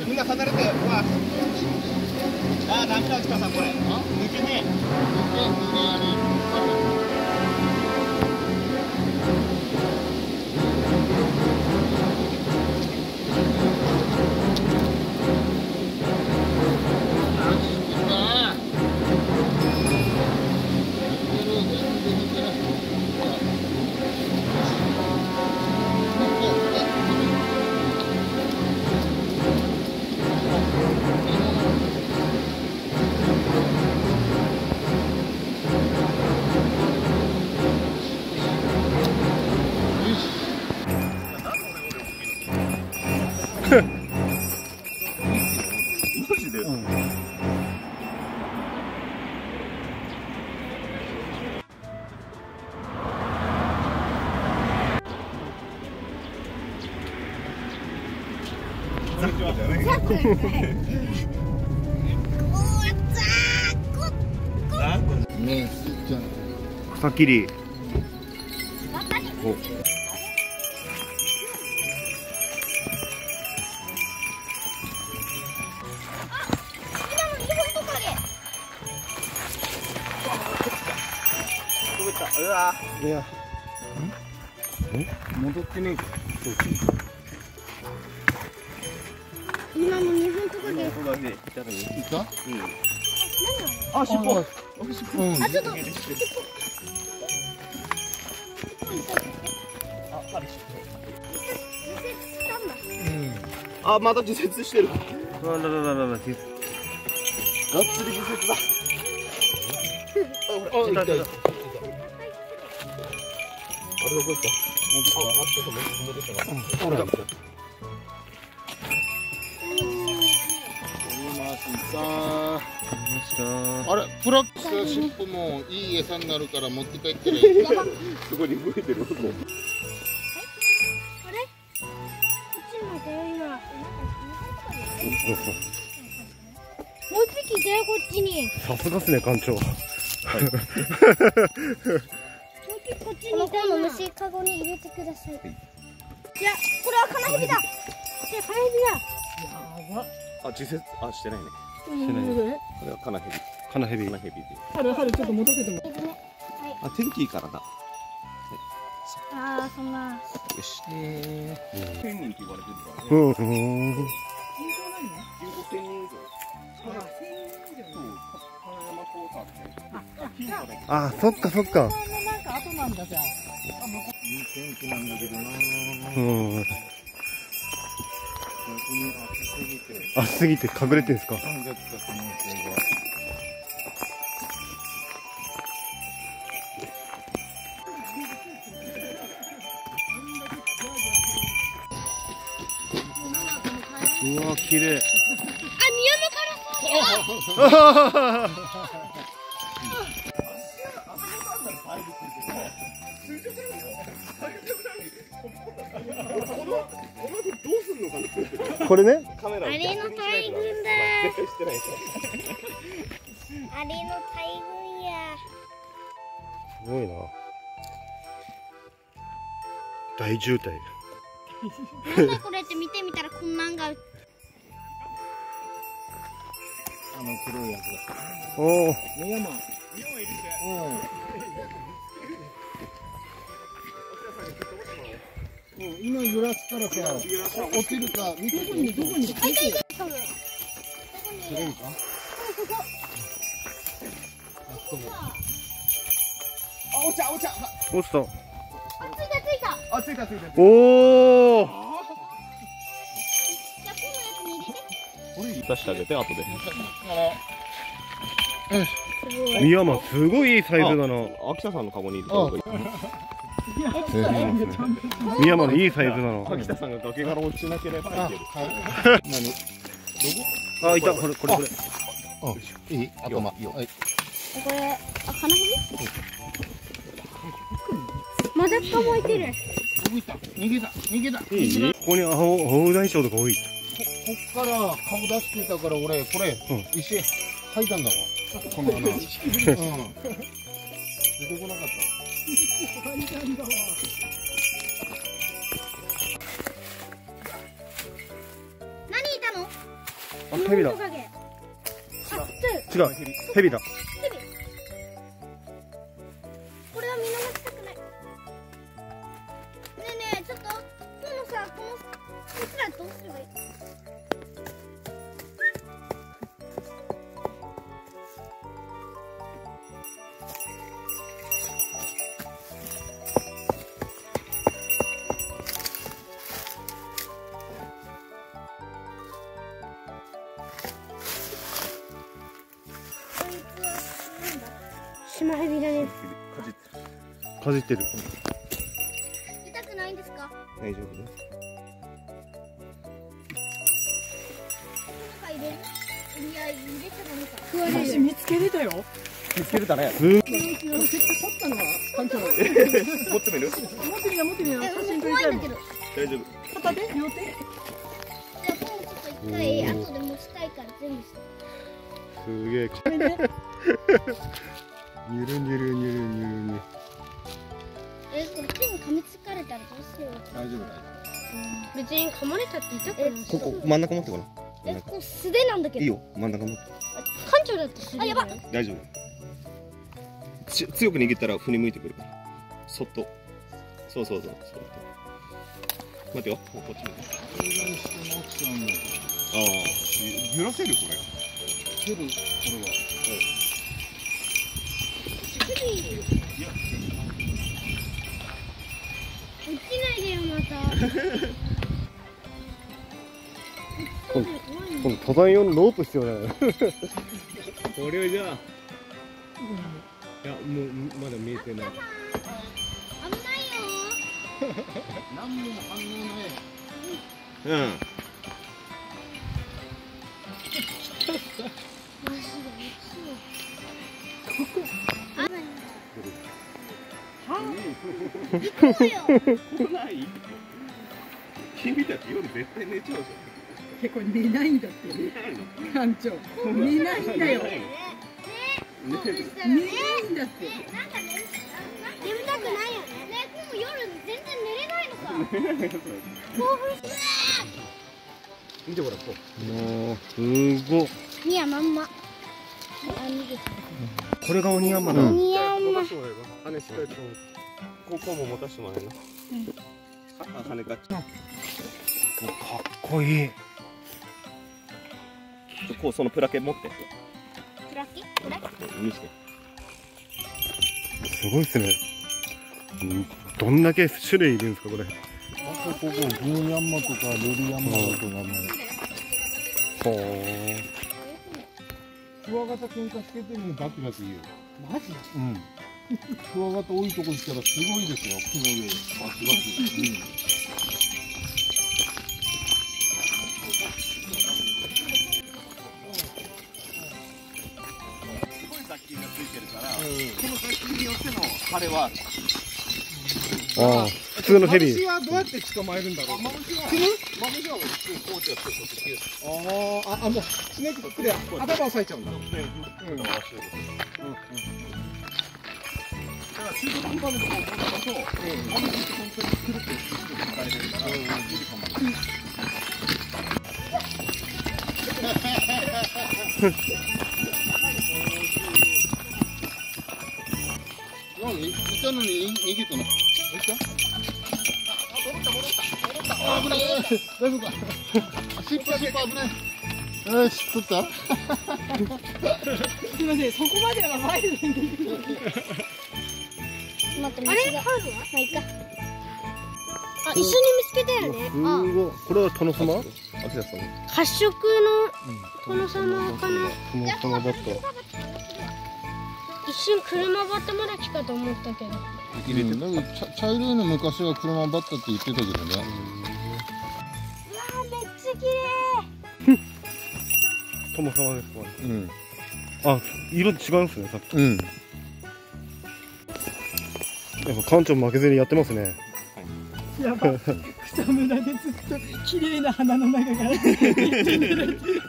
みんな離れて。ほら。ああ、ダメだ、内川さん、これ。抜けねマジで。草切り。うわ。いや。戻ってねえか。 今も日本トカゲ。 いた？うん。 あ、 尻尾。 あ、ちょっと。 あ、また自節してる。 がっつり自節だ。 あ、いたいた。あれどこ行った？戻ったか。ほら。 あれ、プラックス尻尾もいい餌になるから持って帰ったらいい。 そこに増えてる。 あれ？こっちまで今。もう一匹いたよ、こっちに。 さすがっすね、館長。 もう一匹こっちにいたの虫かごに入れてください。いや、これはカナヘビだ。カナヘビだ。 あ、自節、あ、してないね。 してない。 これはカナヘビ。 カナヘビ。 カナヘビで。 春ちょっと戻せても。 あ、天気いいからだ。 ああ、そんな。 よし。1000人って言われてるからね。 うん。 人口1000人以上。 あ、そっかそっか。 いい天気なんだけどな。 うん。 逆に暑すぎて。 暑すぎて隠れてんすか。 噛んじゃった可能性が。 うわ、綺麗。 あ、宮のカラス。 これね。 カメラあれの大群だ。 絶対してない。 あれの大群や。 すごいな。大渋滞。 なんだこれって見てみたらこんなんが。 黒いやつだ。 おお。 目山。今揺らしたらさ、落ちるか、見てどこに出て。それいいか。 あ、落ちた。 落ちた。 あ、ついた。 おお。 じゃあこのやつに入れて。 出してあげて、後で。 ミヤマすごいいいサイズだな。 秋田さんのカゴに入れた方がいい。 ミヤマのいいサイズだな。 秋田さんが崖から落ちなければいける。 あ、いた。これ。 いい？頭。はい。 これ、あ、カナヘビ？まだ捕まえてる。 逃げた。 ここに青大将とか多い。 こっから顔出してたから俺これ石吐いたんだわ。この穴。出てこなかった。 何いたの？ あ、ヘビだ。 トカゲ。あ、 違う。ヘビだ。 ヘビ。これは見逃したくない。ねえねえ、ちょっと、このさ、こいつらどうすればいい？シマヘビだね。 かじってる。 痛くないんですか？ 大丈夫です。 中入れる？いや、入れちゃダメか。 私見つけれたよ。 見つけれたね。 取ったのは館長。 持ってみる？ 持ってみな持ってみな。写真撮りたいもん。 怖いんだけど。 大丈夫。 片手両手。 じゃあ、今度ちょっと一回、後で持ちたいから全部して。 すげえ。 これね。 にゅるにゅるにゅるにゅるにゅる。 これ手に噛みつかれたらどうしよう。 大丈夫だよ。 別に噛まれたって痛くない。 ここ真ん中持ってごらん。 こう素手なんだけど。 いいよ、真ん中持って。 館長だって素手。あ、やば。 大丈夫。強く握ったら振り向いてくるから。そっと。そう。そっと。待てよ。こっち向いて。 これにしても落ちちゃうんだよ。 ああ。揺らせるこれ。 蹴る、これは。 落ちないでよ、また。 今度登山用のロープ必要だよ。 これじゃあ。いや、もうまだ見えてない。 危ないよ。 何も反応ない。 うん。 マジで行こうよ。 来ない。君たち夜絶対寝ちゃうじ結構寝ないんだって。館長。寝ないんだよ。 ねえ、そうしたら寝ね。 ないんだって。 なんか眠たくないよね。ねえ、今度夜全然寝れないのか。興奮する。 見てごらん、こゃん。もう、すごっ。 いや、まんま。あ、逃げた。 これが鬼山だ。 鬼山。 羽しっかりと。ここも持たしてもらえるな。羽かっちゃう。かっこいい。こう、そのプラケ持って。 プラキ？これ？ 見して。すごいっすね。どんだけ種類いるんですか、これ。 あとここ、銀ヤンマとか、ルリヤンマとかも。 ほクワガタ喧嘩しててもバキバキいいよ。 マジ？ うん。クワガタ多いとこ行ったらすごいですよ、木の上。バキバキ。 彼は。ああ、普通のヘビ。 マムシはどうやって捕まえるんだろう。マムシはこうやってもうスネークとで頭押さえちゃうんだ。だから中途半端なところを持ったと、マムシって本当にくるってくるって使えれるから、いいかも。いたのに逃げたの。あ、危ない。大丈夫か。尻尾危ない。よし、取った。 すみません、そこまでは入るんで。 待って、あれ？まあいいか。あ、一緒に見つけたよね。 すごい。これは殿様？あきらさん。 褐色の殿様かな。 殿様だった。 一瞬車バッタマラキかと思ったけど。 だけど茶色いの昔は車バッタって言ってたけどね。 うわー、めっちゃ綺麗。 殿様ですか。 うん。 あ、色違うんですね、さっき。 うん。 やっぱ館長負けずにやってますね。 やば。草むらでずっと綺麗な花の中から。